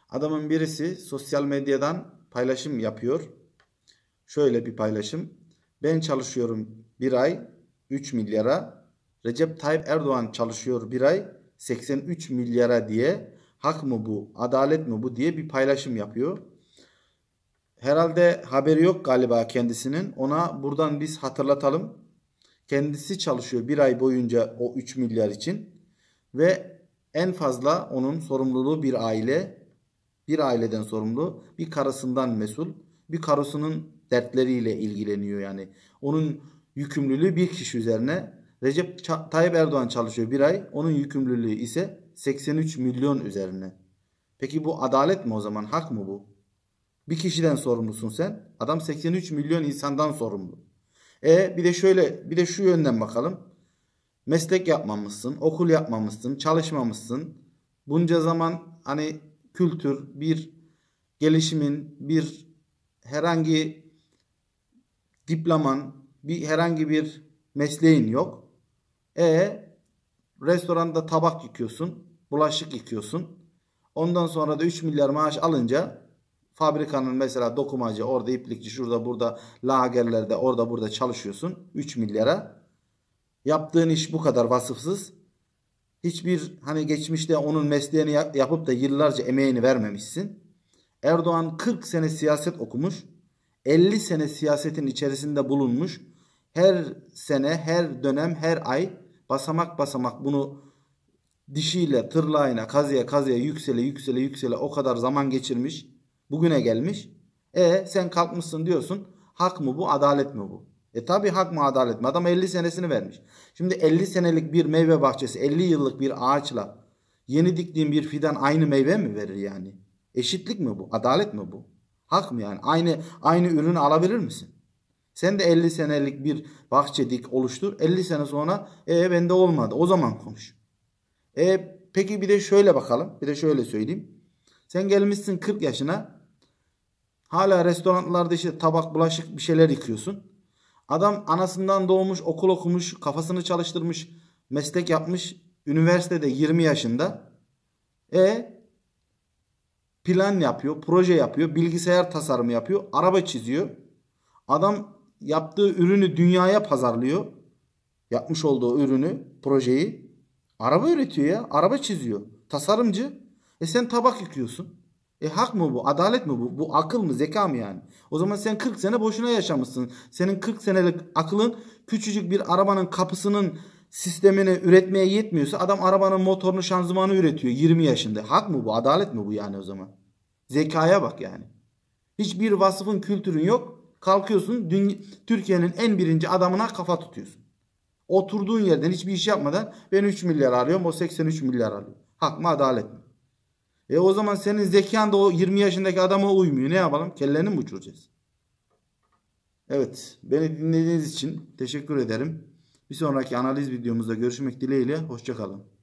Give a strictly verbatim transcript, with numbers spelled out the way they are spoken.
Adamın birisi sosyal medyadan paylaşım yapıyor. Şöyle bir paylaşım. Ben çalışıyorum bir ay üç milyara. Recep Tayyip Erdoğan çalışıyor bir ay seksen üç milyara diye. Hak mı bu? Adalet mi bu diye bir paylaşım yapıyor. Herhalde haberi yok galiba kendisinin. Ona buradan biz hatırlatalım. Kendisi çalışıyor bir ay boyunca o üç milyar için. Ve en fazla onun sorumluluğu bir aile. Bir aileden sorumlu. Bir karısından mesul. Bir karısının dertleriyle ilgileniyor yani. Onun yükümlülüğü bir kişi üzerine. Recep Tayyip Erdoğan çalışıyor bir ay. Onun yükümlülüğü ise seksen üç milyon üzerine. Peki bu adalet mi o zaman? Hak mı bu? Bir kişiden sorumlusun sen. Adam seksen üç milyon insandan sorumlu. E bir de şöyle bir de şu yönden bakalım. Meslek yapmamışsın, okul yapmamışsın, çalışmamışsın. Bunca zaman hani kültür, bir gelişimin, bir herhangi diploman, bir herhangi bir mesleğin yok. E restoranda tabak yıkıyorsun, bulaşık yıkıyorsun. Ondan sonra da üç milyar maaş alınca fabrikanın mesela dokumacı, orada iplikçi, şurada burada lagerlerde, orada burada çalışıyorsun üç milyara. Yaptığın iş bu kadar vasıfsız. Hiçbir hani geçmişte onun mesleğini yapıp da yıllarca emeğini vermemişsin. Erdoğan kırk sene siyaset okumuş. elli sene siyasetin içerisinde bulunmuş. Her sene, her dönem, her ay basamak basamak bunu dişiyle, tırnağıyla, kazıya kazıya yüksele yüksele yüksele o kadar zaman geçirmiş. Bugüne gelmiş. E sen kalkmışsın diyorsun. Hak mı bu, adalet mi bu? E tabi hak mı, adalet mi? Adam elli senesini vermiş. Şimdi elli senelik bir meyve bahçesi, elli yıllık bir ağaçla yeni diktiğin bir fidan aynı meyve mi verir yani? Eşitlik mi bu? Adalet mi bu? Hak mı yani? Aynı aynı ürünü alabilir misin? Sen de elli senelik bir bahçe dik, oluştur. elli sene sonra e bende olmadı. O zaman konuş. E peki bir de şöyle bakalım. Bir de şöyle söyleyeyim. Sen gelmişsin kırk yaşına. Hala restoranlarda işte tabak, bulaşık bir şeyler yıkıyorsun. Adam anasından doğmuş, okul okumuş, kafasını çalıştırmış, meslek yapmış. Üniversitede yirmi yaşında. E plan yapıyor, proje yapıyor, bilgisayar tasarımı yapıyor, araba çiziyor. Adam yaptığı ürünü dünyaya pazarlıyor. Yapmış olduğu ürünü, projeyi. Araba üretiyor ya, araba çiziyor. Tasarımcı. E sen tabak yıkıyorsun. E hak mı bu? Adalet mi bu? Bu akıl mı? Zeka mı yani? O zaman sen kırk sene boşuna yaşamışsın. Senin kırk senelik aklın küçücük bir arabanın kapısının sistemini üretmeye yetmiyorsa adam arabanın motorunu, şanzımanı üretiyor yirmi yaşında. Hak mı bu? Adalet mi bu yani o zaman? Zekaya bak yani. Hiçbir vasıfın, kültürün yok. Kalkıyorsun Türkiye'nin en birinci adamına kafa tutuyorsun. Oturduğun yerden hiçbir iş yapmadan ben üç milyar arıyorum, o seksen üç milyar alıyor. Hak mı, adalet mi? E o zaman senin zekan da o yirmi yaşındaki adama uymuyor. Ne yapalım? Kellerini mi uçuracağız? Evet. Beni dinlediğiniz için teşekkür ederim. Bir sonraki analiz videomuzda görüşmek dileğiyle. Hoşça kalın.